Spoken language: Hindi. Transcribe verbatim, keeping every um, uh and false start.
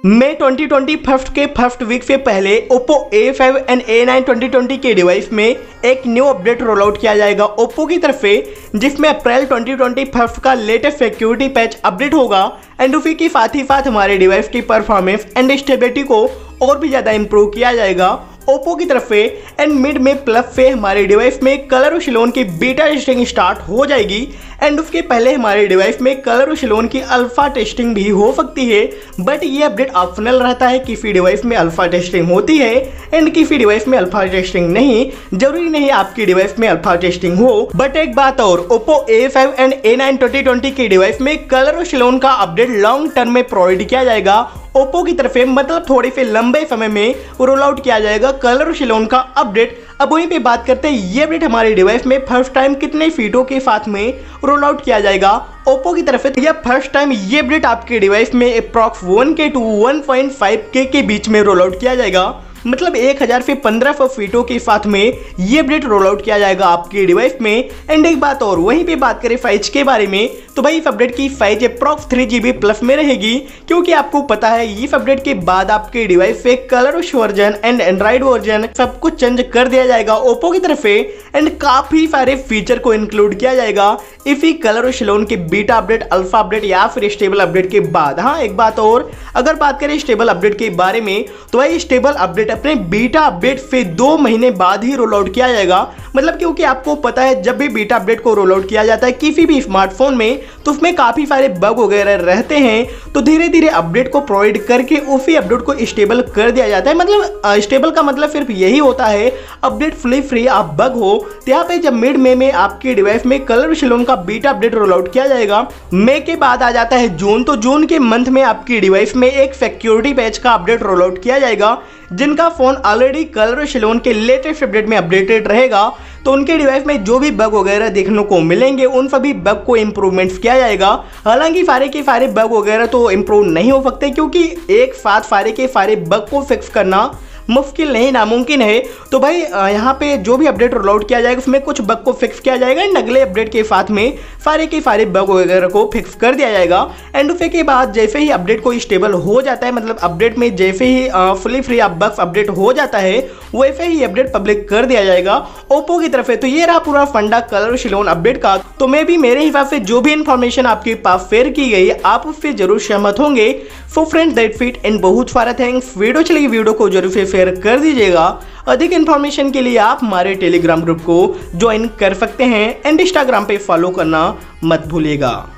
मई ट्वेंटी ट्वेंटी फर्स्ट के फर्स्ट वीक से पहले Oppo A five and A nine twenty twenty के डिवाइस में एक न्यू अपडेट रोल आउट किया जाएगा Oppo की तरफ से, जिसमें अप्रैल ट्वेंटी ट्वेंटी फर्स्ट का लेटेस्ट सिक्योरिटी पैच अपडेट होगा एंड उसी के साथ ही साथ हमारे डिवाइस की परफॉर्मेंस एंड स्टेबिलिटी को और भी ज़्यादा इंप्रूव किया जाएगा Oppo की तरफ से। एंड मिड में प्लस से हमारे डिवाइस में कलर शिलोन की बीटा टेस्टिंग स्टार्ट हो जाएगी एंड उसके पहले हमारे डिवाइस में कलर शिलोन की अल्फा टेस्टिंग भी हो सकती है, बट ये अपडेट ऑप्शनल रहता है। किसी डिवाइस में अल्फा टेस्टिंग होती है एंड किसी डिवाइस में अल्फा टेस्टिंग नहीं, जरूरी नहीं आपकी डिवाइस में अल्फा टेस्टिंग हो। बट एक बात और, Oppo A five and A nine twenty twenty के डिवाइस में कलर शिलोन का अपडेट लॉन्ग टर्म में प्रोवाइड किया जाएगा Oppo की तरफ से, मतलब थोड़े से लंबे समय में रोल आउट किया जाएगा कलर शिलोन का अपडेट। अब वहीं पे बात करते हैं ये अपडेट हमारे डिवाइस में फर्स्ट टाइम कितने फीटों के साथ में रोल आउट किया जाएगा Oppo की तरफ से। यह फर्स्ट टाइम ये अपडेट आपके डिवाइस में approx one K to one point five K के बीच में रोल आउट किया जाएगा, मतलब एक हज़ार से पंद्रह सौ फीटों के साथ में ये अपडेट रोल आउट किया जाएगा आपके डिवाइस में। एंड एक बात और, वहीं पे बात करें साइज के बारे में, तो भाई इस अपडेट की size approx three G B plus में रहेगी, क्योंकि आपको पता है इस अपडेट के बाद आपके डिवाइस से colour version and Android version सब कुछ चेंज कर दिया जाएगा Oppo की तरफ से एंड काफी सारे फीचर को इंक्लूड किया जाएगा इसी कलर शिलोन के बीटा अपडेट, अल्फा अपडेट या फिर स्टेबल अपडेट के बाद। हाँ, एक बात और, अगर बात करें स्टेबल अपडेट के बारे में, तो भाई स्टेबल अपडेट अपने बीटा अपडेट से दो महीने बाद ही रोल आउट किया जाएगा, मतलब क्योंकि आपको पता है जब भी बीटा अपडेट को रोल आउट किया जाता है किसी भी स्मार्टफोन में, तो उसमें काफी सारे बग वगैरह रहते हैं, तो धीरे धीरे अपडेट को प्रोवाइड करके उसी अपडेट को स्टेबल कर दिया जाता है। मतलब स्टेबल का मतलब सिर्फ यही होता है अपडेट फ्री फ्री आप बग हो। तो यहाँ पे जब मिड में में आपके डिवाइस में कलर शिलोन का बीटा अपडेट रोल आउट किया जाएगा, मई के बाद आ जाता है जून, तो जून के मंथ में आपकी डिवाइस में एक सिक्योरिटी पैच का अपडेट रोल आउट किया जाएगा, जिनका फोन ऑलरेडी कलर शिलोन के लेटेस्ट अपडेट में अपडेटेड रहेगा, तो उनके डिवाइस में जो भी बग वगैरह देखने को मिलेंगे उन सभी बग को इंप्रूवमेंट्स किया जाएगा। हालांकि सारे के सारे बग वगैरह तो इंप्रूव नहीं हो सकते, क्योंकि एक साथ सारे के सारे बग को फिक्स करना मुश्किल नहीं, नामुमकिन है। तो भाई यहाँ पे जो भी अपडेट रोल आउट किया जाएगा उसमें कुछ बग को फिक्स किया जाएगा एंड अगले अपडेट के साथ में सारे के सारे बग वगैरह को फिक्स कर दिया जाएगा। एंड उसके के बाद जैसे ही अपडेट को स्टेबल हो जाता है, मतलब अपडेट में जैसे ही फुली फ्री बग्स अपडेट हो जाता है, वैसे ही अपडेट पब्लिक कर दिया जाएगा Oppo की तरफ से। तो ये रहा पूरा फंडा कलर शिलोन अपडेट का। तो मैं भी मेरे हिसाब से जो भी इन्फॉर्मेशन आपके पास शेयर की गई आप उससे जरूर सहमत होंगे। So friends, that's it and बहुत सारा थैंक्स। वीडियो चलेगी वीडियो को जरूर से शेयर कर दीजिएगा। अधिक इन्फॉर्मेशन के लिए आप हमारे टेलीग्राम ग्रुप को ज्वाइन कर सकते हैं एंड इंस्टाग्राम पे फॉलो करना मत भूलिएगा।